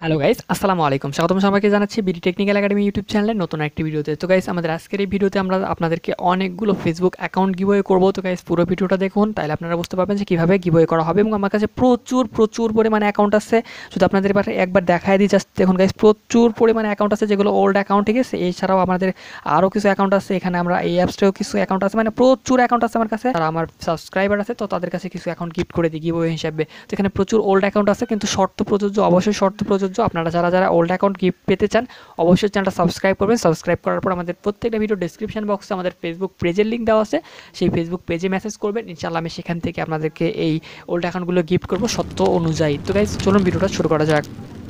Hello guys, আসসালামু আলাইকুম। স্বাগতম সবাইকে জানাচ্ছি বিডি টেকনিক্যাল একাডেমি ইউটিউব চ্যানেলের নতুন একটি ভিডিওতে। তো গাইস, আমাদের আজকের এই ভিডিওতে আমরা আপনাদেরকে অনেকগুলো ফেসবুক অ্যাকাউন্ট গিভওয়ে করব। তো গাইস, পুরো ভিডিওটা দেখুন, তাহলে আপনারা বুঝতে পারবেন যে কীভাবে গিভওয়ে করা হবে। এবং আমার কাছে প্রচুর পরিমাণে অ্যাকাউন্ট আছে। শুধু আপনাদের একবার দেখায় দিই, জাস্ট দেখুন গাইস, প্রচুর পরিমাণে অ্যাকাউন্ট আছে যেগুলো ওল্ড অ্যাকাউন্ট, ঠিক আছে। এছাড়াও আমাদের আরও কিছু অ্যাকাউন্ট আছে, এখানে আমরা এই অ্যাপসটাও কিছু অ্যাকাউন্ট আছে, মানে প্রচুর অ্যাকাউন্ট আছে আমার কাছে। আর আমার সাবস্ক্রাইবার আছে, তো তাদের কাছে কিছু অ্যাকাউন্ট গিফট করে দিই গিভওয়ে হিসাবে। তো এখানে প্রচুর ওল্ড অ্যাকাউন্ট আছে, কিন্তু শর্ত প্রযোজ্য, অবশ্যই শর্ত প্রযোজ্য। আপনারা যারা ওল্ড অ্যাকাউন্ট গিফট পেতে চান, অবশ্যই চ্যানেলটা সাবস্ক্রাইব করবেন। সাবস্ক্রাইব করার পর আমাদের প্রত্যেকটা ভিডিও ডেসক্রিপশন বক্সে আমাদের ফেসবুক পেজের লিঙ্ক দেওয়া আছে, সেই ফেসবুক পেজে মেসেজ করবেন। ইনশাআল্লাহ আমি সেখান থেকে আপনাদেরকে এই ওল্ড অ্যাকাউন্টগুলো গিফট করবো সত্য অনুযায়ী। তো গাইস, চলুন ভিডিওটা শুরু করা যাক।